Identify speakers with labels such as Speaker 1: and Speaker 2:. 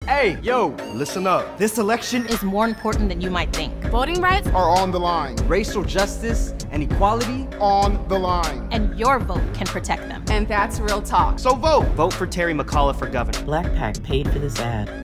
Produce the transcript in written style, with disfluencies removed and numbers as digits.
Speaker 1: Hey, yo, listen up. This election
Speaker 2: is more important than you might think.
Speaker 3: Voting rights
Speaker 4: are on the line.
Speaker 1: Racial justice and equality
Speaker 4: on the line.
Speaker 2: And your vote can protect them.
Speaker 3: And that's real talk.
Speaker 1: So vote.
Speaker 5: Vote for Terry McAuliffe for governor.
Speaker 6: Black Pac paid for this ad.